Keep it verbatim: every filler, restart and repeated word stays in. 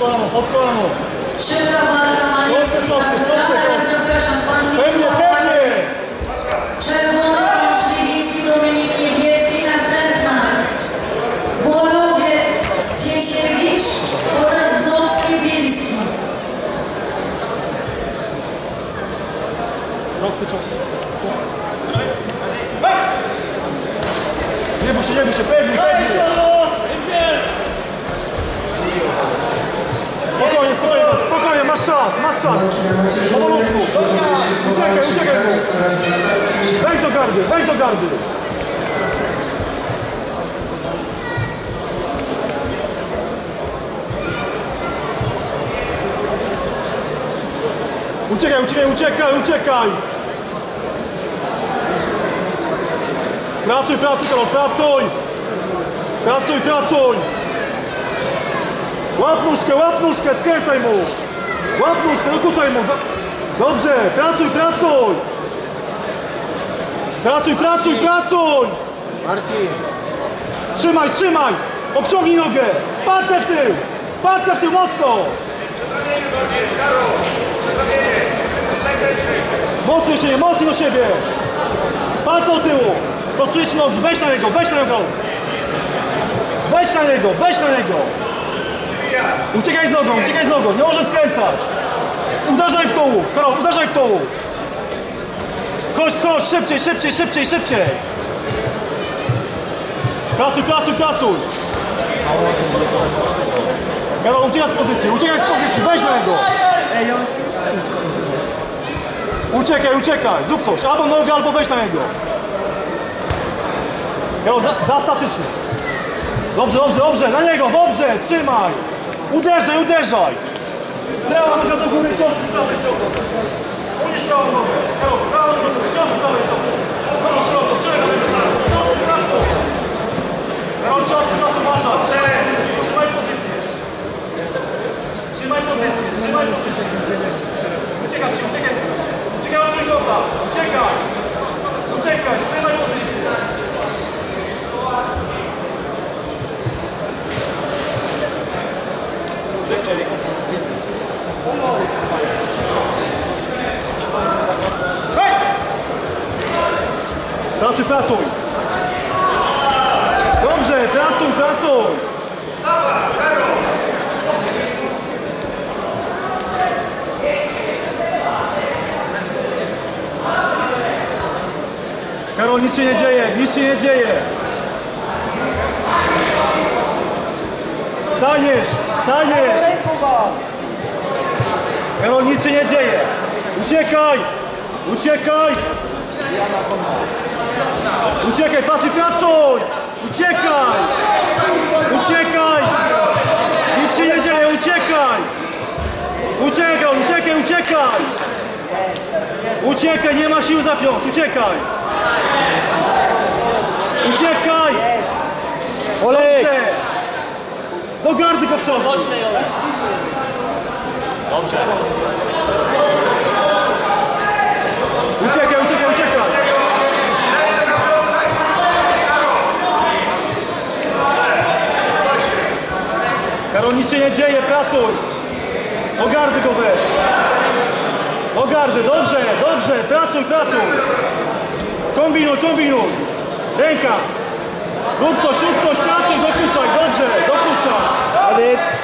kolano, pod kolano. Trzecia walka ma miejsce w Stargora, teraz zapraszam pan Pewnie, pewnie. Czerwony Śliwiński Dominik Niebieski, następna Borowiec Piesiewicz oraz Zdowski Bielski. Prosty cios. Nie bój się, nie bój się, pewnie, pewnie. Spokojnie, spokojnie, spokojnie, masz czas, masz czas. Powolutku. Uciekaj, uciekaj mu. Wejdź do gardy, wejdź do gardy. Uciekaj, uciekaj, uciekaj, uciekaj. Pracuj, pracuj, Karol, pracuj. Pracuj, pracuj. Łap nóżkę, łap nóżkę, skręcaj mu. Łap nóżkę, dokuczaj mu. Dobrze, pracuj, pracuj. Pracuj, pracuj, pracuj. Marcin. Trzymaj, trzymaj. Obciągnij nogę. Palce w tył. Palce w tył mocno. Mocniej się, mocniej do siebie. Palce do tyłu. Prostujecie nogi, weź na niego, weź na niego. Weź na niego, weź na niego. Uciekaj z nogą, uciekaj z nogą, nie możesz skręcać. Uderzaj w kołu, Karol, uderzaj w kołu. Chodź, chodź, szybciej, szybciej, szybciej, szybciej. Pracuj, pracuj, pracuj. Karol, uciekaj z pozycji, uciekaj z pozycji, weź na niego. Uciekaj, uciekaj, zrób coś, albo nogę, albo weź na niego. Karol, za, za statycznie. Dobrze, dobrze, dobrze, na niego, dobrze, trzymaj. Uderzaj, uderzaj. Prawa noga do góry, cios z prawej strony. Unieś prawą nogę. Karol, prawą nogę do góry, cios z prawej strony. Chodź środek, szereg, cios z prawej. Karol, cios z prawej, uważaj. Trzymaj pozycję. Trzymaj pozycję, trzymaj pozycję. Uciekaj, uciekaj. Uciekaj od tego, uciekaj. Uciekaj, trzymaj pozycję. Hej! Pracuj, pracuj! Dobrze, pracuj, pracuj! Karol, nic się nie dzieje, nic się nie dzieje! Staniesz, staniesz! Karol, nic się nie dzieje! Uciekaj! Uciekaj! Uciekaj, pracuj, pracuj! Uciekaj! Uciekaj! Nic się nie dzieje, uciekaj! Uciekaj, uciekaj, uciekaj! Uciekaj, nie ma sił zapiąć, uciekaj! Uciekaj! Olej! Do gardy go wciągnij! Dobrze. Uciekaj, uciekaj, uciekaj! Karol, nic się nie dzieje, pracuj! Do gardy go weź! Do gardy, dobrze, dobrze, pracuj, pracuj! Kombinuj, kombinuj! Ręka! Rób coś, rób coś, pracuj, dokuczaj, dobrze, dokuczaj!